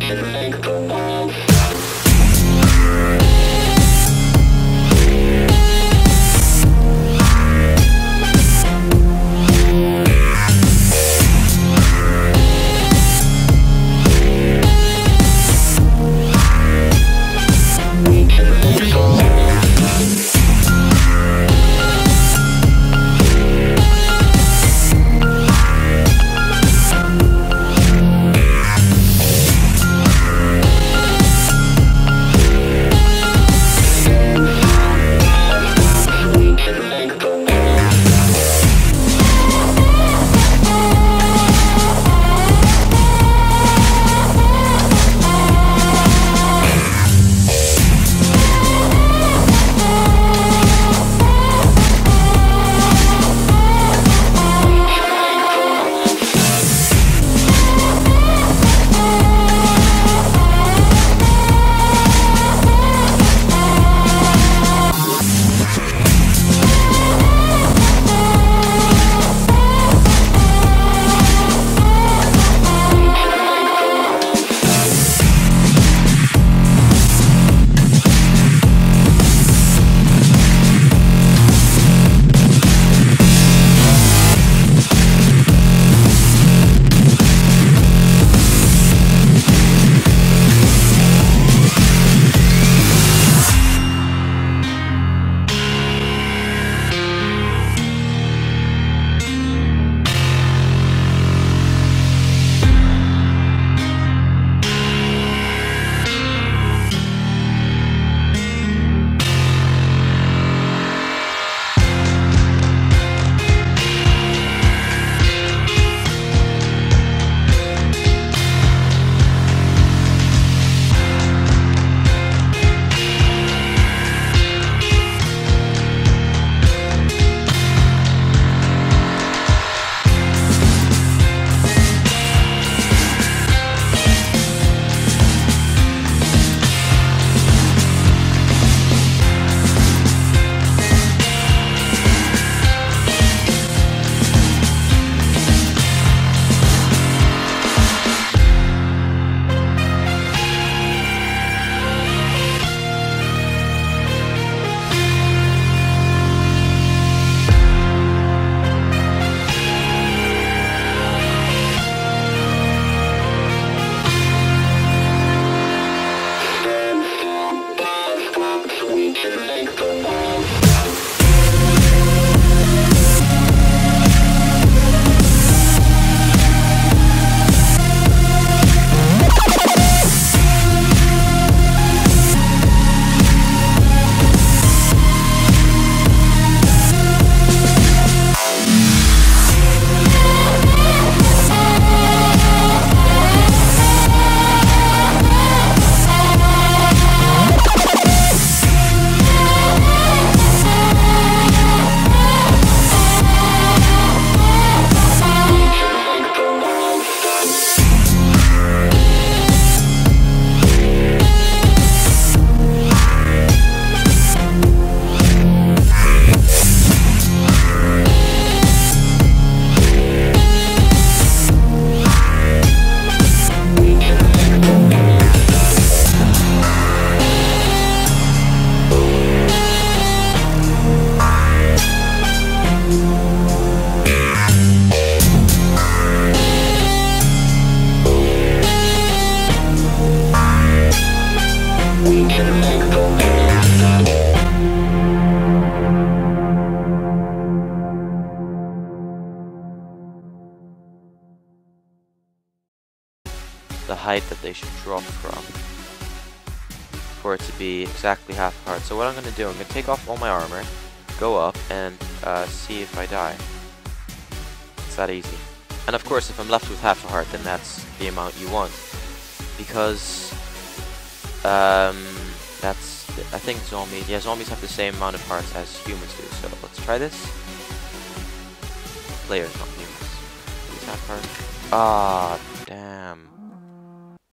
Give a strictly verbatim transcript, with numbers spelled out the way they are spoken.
the height that they should drop from for it to be exactly half a heart. So what I'm going to do, I'm going to take off all my armor, go up, and uh, see if I die. It's that easy. And of course, if I'm left with half a heart, then that's the amount you want. Because, um, that's, I think zombies, yeah, zombies have the same amount of hearts as humans do. So let's try this. Players, not humans. Please have hearts. Ah.